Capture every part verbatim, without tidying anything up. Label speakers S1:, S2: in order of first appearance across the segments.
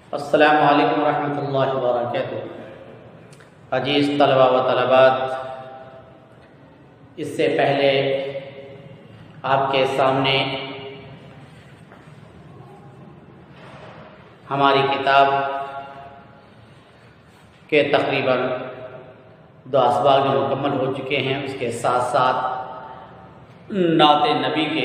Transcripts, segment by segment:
S1: السلام علیکم ورحمۃ اللہ وبرکاتہ۔ عزیز طلبہ و طالبات، اس سے پہلے آپ کے سامنے ہماری کتاب کے تقریباً دو اسباق جو مکمل ہو چکے ہیں، اس کے ساتھ ساتھ نعت نبی کے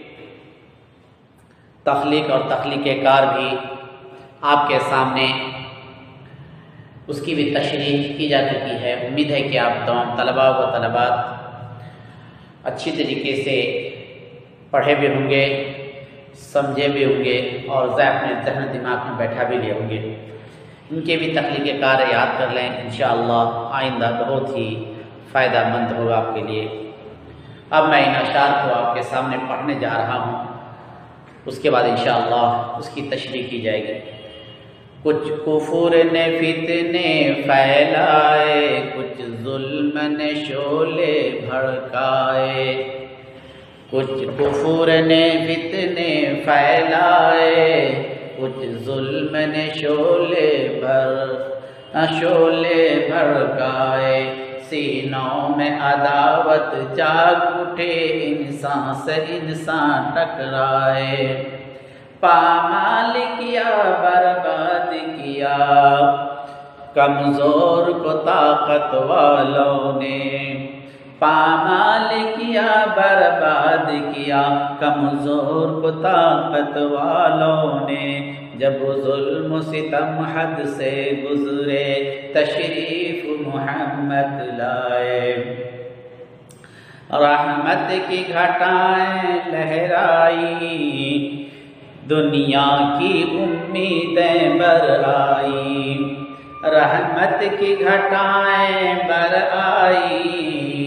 S1: تخلیق اور تخلیق کار بھی آپ کے سامنے اس کی بھی تشریح کی جا چکی ہے۔ امید ہے کہ آپ تمام طلباء و طالبات اچھی طریقے سے پڑھے بھی ہوں گے، سمجھے بھی ہوں گے اور اپنے ذہن دماغ میں بیٹھا بھی لے ہوں گے۔ ان کے بھی تخلیق کار یاد کر لیں، انشاءاللہ آئندہ بہت ہی فائدہ مند ہوگا آپ کے لیے۔ اب میں ان اشعار کو آپ کے سامنے پڑھنے جا رہا ہوں، اس کے بعد انشاءاللہ اس کی تشریح کی جائے گی۔ کچھ کفر نے فتنے پھیلائے، کچھ ظلم نے شعلے بھڑکائے، کچھ کفر نے فتنے پھیلائے، کچھ ظلم نے شعلے بھر شعلے بھڑکائے، سینوں میں عداوت جاگ اٹھے، انسان سے انسان ٹکرائے، پامال کیا برباد کیا کمزور کو طاقت والوں نے، پامال کیا برباد کیا کمزور کو طاقت والوں نے، جب ظلم و ستم حد سے گزرے تشریف محمد لائے، رحمت کی گھٹائیں لہرائی، دنیا کی امیدیں بر آئی، رحمت کی گھٹائیں بر آئی،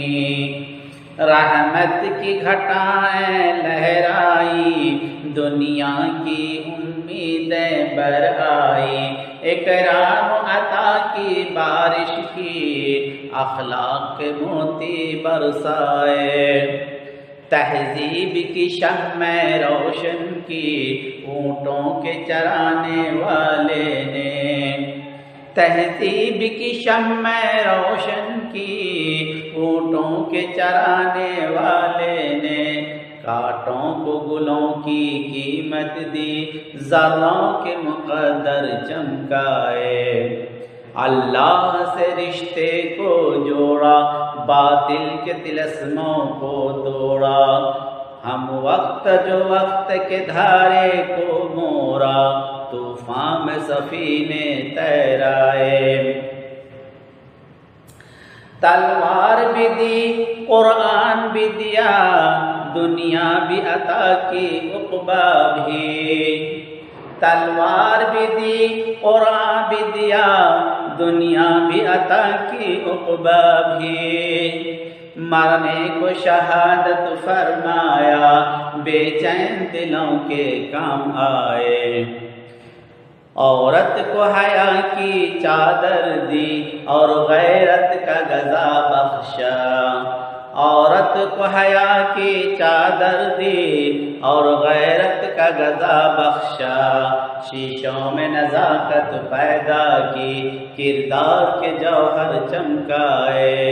S1: رحمت کی گھٹائیں لہرائی، دنیا کی امیدیں بر آئی، اکرام عطا کی بارش کی، اخلاق کے موتی برسائے، تہذیب کی شمع روشن کی، اونٹوں کے چرانے والے نے، تہذیب کی شمع روشن کی، اونٹوں کے چرانے والے نے، کانٹوں کو گلوں کی قیمت دی، ذروں کے مقدر چمکائے، اللہ سے رشتے کو جوڑا، باطل کے طلسموں کو توڑا، ہم وقت جو وقت کے دھارے کو موڑا، طوفان میں سفینے تیرائے، تلوار بھی دی قرآن بھی دیا، دنیا بھی عطا کی عقبہ بھی، تلوار بھی دی قرآن بھی دیا، دنیا بھی عطا کی عقبہ بھی، مرنے کو شہادت فرمایا، بے چین دلوں کے کام آئے، عورت کو حیا کی چادر دی اور غیرت کا غذا بخشا، عورت کو حیا کی چادر دی اور غیرت کا غذا بخشا، شیشوں میں نزاکت پیدا کی، کردار کے جوہر چمکائے،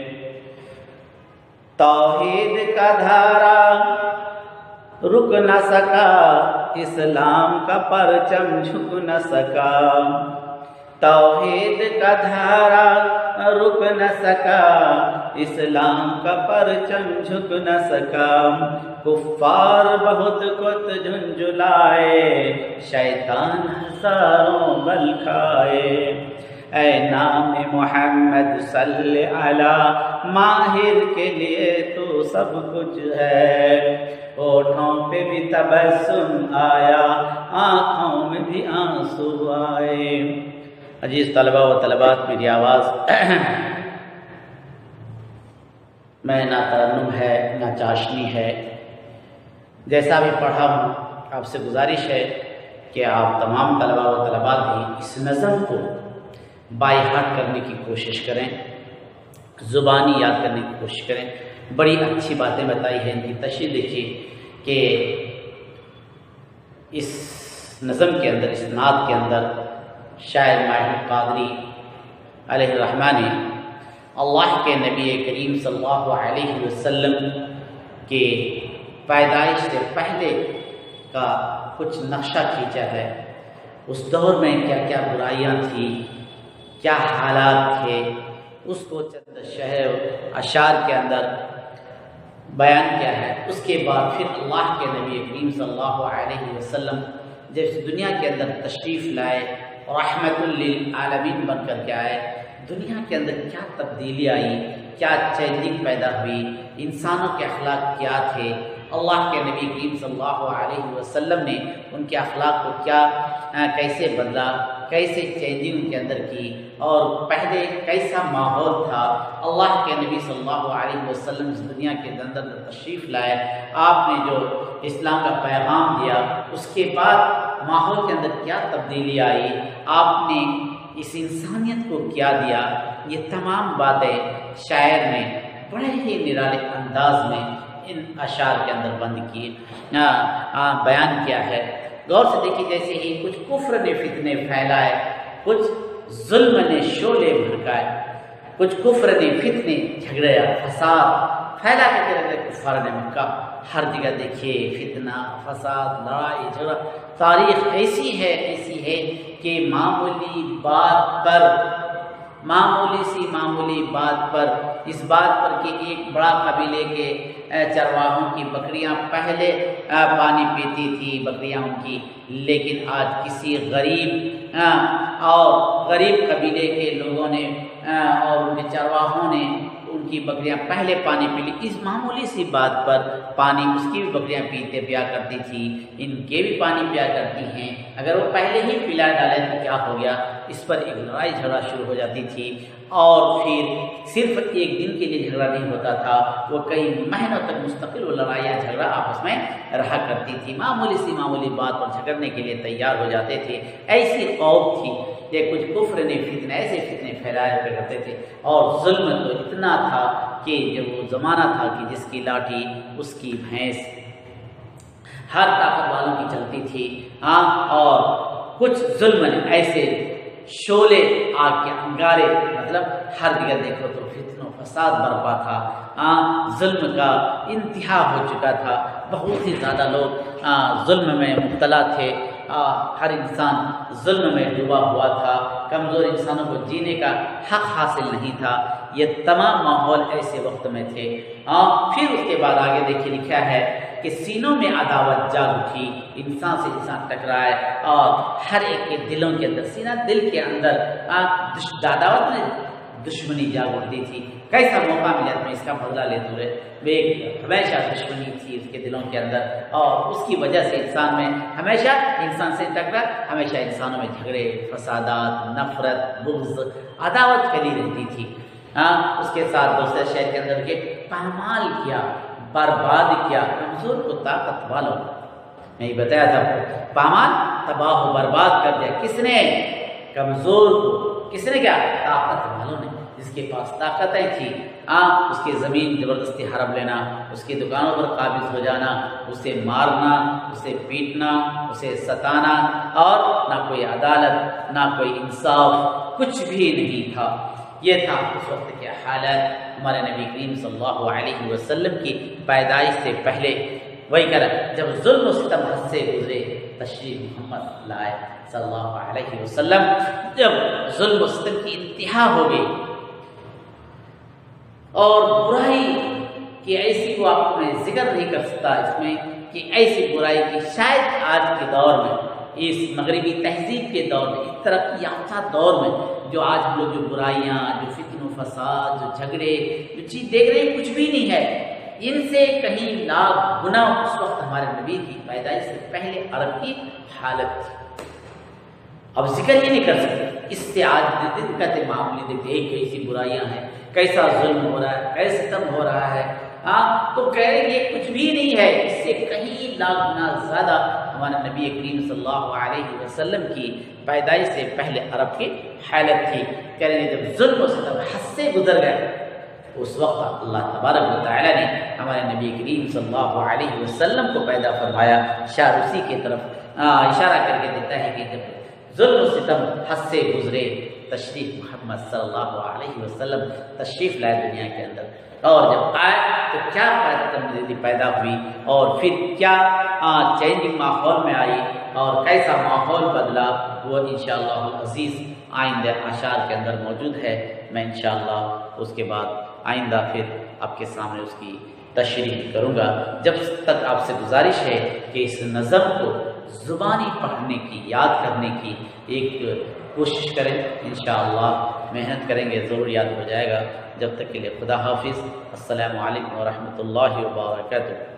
S1: توحید کا دھارا رک نہ سکا، اسلام کا پرچم جھک نہ سکا، توحید کا دھارا رک نہ سکا، اسلام کا پرچم جھک نہ سکا، کفار بہت کت جھنجھلائے، شیطان ہزاروں بل کھائے، اے نام محمد صلی علی، ماہر کے لیے تو سب کچھ ہے، ہونٹوں پہ بھی تبسم آیا، آنکھوں میں بھی آنسو آئے۔ عزیز طلبہ و طالبات، میری آواز میں نہ ترنم ہے نہ چاشنی ہے، جیسا بھی پڑھا ہوں، آپ سے گزارش ہے کہ آپ تمام طلبہ و طالبات بھی اس نظم کو بائی ہارٹ کرنے کی کوشش کریں، زبانی یاد کرنے کی کوشش کریں۔ بڑی اچھی باتیں بتائی ہیں، ان کی تشریح دیکھیے کہ اس اس نظم کے اندر، اس نعت کے اندر شاعر ماہر قادری علیہ الرحمٰن نے اللہ کے نبی کریم صلی اللہ علیہ وسلم کے پیدائش سے پہلے کا کچھ نقشہ کھینچا ہے۔ اس دور میں کیا کیا برائیاں تھیں، کیا حالات تھے، اس کو چند شعر اشعار کے اندر بیان کیا ہے۔ اس کے بعد پھر اللہ کے نبی کریم صلی اللہ علیہ وسلم جب اس دنیا کے اندر تشریف لائے، رحمت للعالمین بن کر کے آئے، دنیا کے اندر کیا تبدیلی آئی، کیا چینجنگ پیدا ہوئی، انسانوں کے اخلاق کیا تھے، اللہ کے نبی کریم صلی اللہ علیہ وسلم نے ان کے اخلاق کو کیا کیسے بدلا، کیسے چینجنگ ان کے اندر کی، اور پہلے کیسا ماحول تھا۔ اللہ کے نبی صلی اللہ علیہ وسلم اس دنیا کے اندر تشریف لائے، آپ نے جو اسلام کا پیغام دیا، اس کے بعد ماحول کے اندر کیا تبدیلی آئی، آپ نے اس انسانیت کو کیا دیا، یہ تمام باتیں شاعر نے بڑے ہی نرالے انداز میں ان اشعار کے اندر بند کی بیان کیا ہے۔ غور سے دیکھیے، جیسے ہی کچھ کفر نے فتنے پھیلائے، کچھ ظلم نے شعلے بھڑکائے، کچھ کفر نے فتنے جھگڑیا فساد پھیلا کے رکھے کفار نے مکہ۔ ہر جگہ دیکھیے فتنہ، فساد، لڑائی جھگڑا۔ تاریخ ایسی ہے ایسی ہے کہ معمولی بات پر معمولی سی معمولی بات پر اس بات پر کہ ایک بڑا قبیلے کے چرواہوں کی بکریاں پہلے پانی پیتی تھی بکریاں ان کی، لیکن آج کسی غریب اور غریب قبیلے کے لوگوں نے اور ان کے چرواہوں نے ان کی بکریاں پہلے پانی پی لی۔ اس معمولی سی بات پر پانی اس کی بھی بکریاں پیتے پیا کرتی تھی، ان کے بھی پانی پیا کرتی ہیں، اگر وہ پہلے ہی پلا ڈالے تو کیا ہو گیا، اس پر ایک لڑائی جھگڑا شروع ہو جاتی تھی، اور پھر صرف ایک دن کے لیے جھگڑا نہیں ہوتا تھا، وہ کئی مہینوں تک مستقل وہ لڑائیاں جھگڑا آپس میں رہا کرتی تھی، معمولی سی معمولی بات پر جھگڑنے کے لیے تیار ہو جاتے تھے۔ ایسی قوم تھی، یہ کچھ کفر نے فتنے ایسے فتنے پھیلایا کرتے تھے، اور ظلم تو اتنا تھا کہ جو وہ زمانہ تھا کہ جس کی لاٹھی اس کی بھینس، ہر طاقت والوں کی چلتی تھی، ہاں، اور کچھ ظلم نے ایسے شعلے آگ کے انگارے، مطلب ہر جگہ دیکھو تو فتن و فساد برپا تھا، ہاں، ظلم کا انتہا ہو چکا تھا، بہت ہی زیادہ لوگ ظلم میں مبتلا تھے، ہر انسان ظلم میں ڈوبا ہوا تھا، کمزور انسانوں کو جینے کا حق حاصل نہیں تھا، یہ تمام ماحول ایسے وقت میں تھے۔ پھر اس کے بعد آگے دیکھیے لکھا ہے کہ سینوں میں عداوت جاگ اٹھی، انسان سے انسان ٹکرائے، اور ہر ایک کے دلوں کے اندر، سینہ دل کے اندر عداوت میں دشمنی جاگ اٹھتی تھی۔ کیسا موقع ملا تو اس کا بدلہ لیتے ہوئے، ہمیشہ دشمنی تھی اس کے دلوں کے اندر، اور اس کی وجہ سے انسان میں ہمیشہ انسان سے ٹکرا، ہمیشہ انسانوں میں جھگڑے، فسادات، نفرت، بغض، عداوت پھیلی رہتی تھی۔ ہاں، اس کے ساتھ دوسرے شہر کے اندر کے پامال کیا، برباد کیا کمزور کو طاقت والوں، میں یہ بتایا تھا، پامال تباہ و برباد کر دیا، کس نے؟ کمزور کو، کس نے کیا؟ طاقت والوں نے، جس کے پاس طاقتیں تھی، ہاں، اس کی زمین زبردستی ہڑپ لینا، اس کی دکانوں پر قابض ہو جانا، اسے مارنا، اسے پیٹنا، اسے ستانا، اور نہ کوئی عدالت، نہ کوئی انصاف، کچھ بھی نہیں تھا۔ یہ تھا اس وقت کے حالات۔ ہمارے نبی کریم صلی اللہ علیہ وسلم کی پیدائش سے پہلے وہی کرا، جب ظلم و ستم حد سے گزرے، تشریف محمد لائے صلی اللہ علیہ وسلم، جب ظلم و ستم کی انتہا ہو گئی اور برائی کی ایسی، وہ آپ میں ذکر نہیں کر سکتا اس میں، کہ ایسی برائی کی شاید آج کے دور میں، اس مغربی تہذیب کے دور میں، اس ترقی یافتہ دور میں، جو آج ہم لوگ جو برائیاں، جو فتن و فساد، جو جھگڑے، جو چیز دیکھ رہے ہیں، کچھ بھی نہیں ہے، ان سے کہیں لاکھ گنا اس وقت ہمارے نبی کی پیدائش سے پہلے عرب کی حالت تھی۔ اب ذکر ہی نہیں کر سکتے، اس سے آج دن کہتے معاملے دیکھتے ایک کیسی برائیاں ہیں، کیسا ظلم ہو رہا ہے، کیسا ستم ہو رہا ہے، ہاں، تو کہہ رہے یہ کچھ بھی نہیں ہے، اس سے کہیں لاکھ گنا زیادہ ہمارے نبی کریم صلی اللہ علیہ وسلم کی پیدائش سے پہلے عرب کی حالت تھی۔ کہہ رہے جب ظلم و ستم حد سے گزر گئے، اس وقت اللہ تبارک و تعالی نے ہمارے نبی کریم صلی اللہ علیہ وسلم کو پیدا فرمایا۔ شاعر اسی کی طرف اشارہ کر کے دیتا ہے کہ جب ظلم و ستم حد سے گزرے، تشریف محمد صلی اللہ علیہ وسلم تشریف لائے دنیا کے اندر، اور جب آئے تو کیا تبدیلی پیدا ہوئی، اور پھر کیا چینجنگ ماحول میں آئی اور کیسا ماحول بدلا، وہ انشاءاللہ العزیز آئندہ اشعار کے اندر موجود ہے۔ میں انشاءاللہ اس کے بعد آئندہ پھر آپ کے سامنے اس کی تشریح کروں گا۔ جب تک آپ سے گزارش ہے کہ اس نظم کو زبانی پڑھنے کی، یاد کرنے کی ایک کوشش کریں، انشاءاللہ محنت کریں گے ضرور یاد ہو جائے گا۔ جب تک کے لیے خدا حافظ، السلام علیکم ورحمۃ اللہ وبرکاتہ۔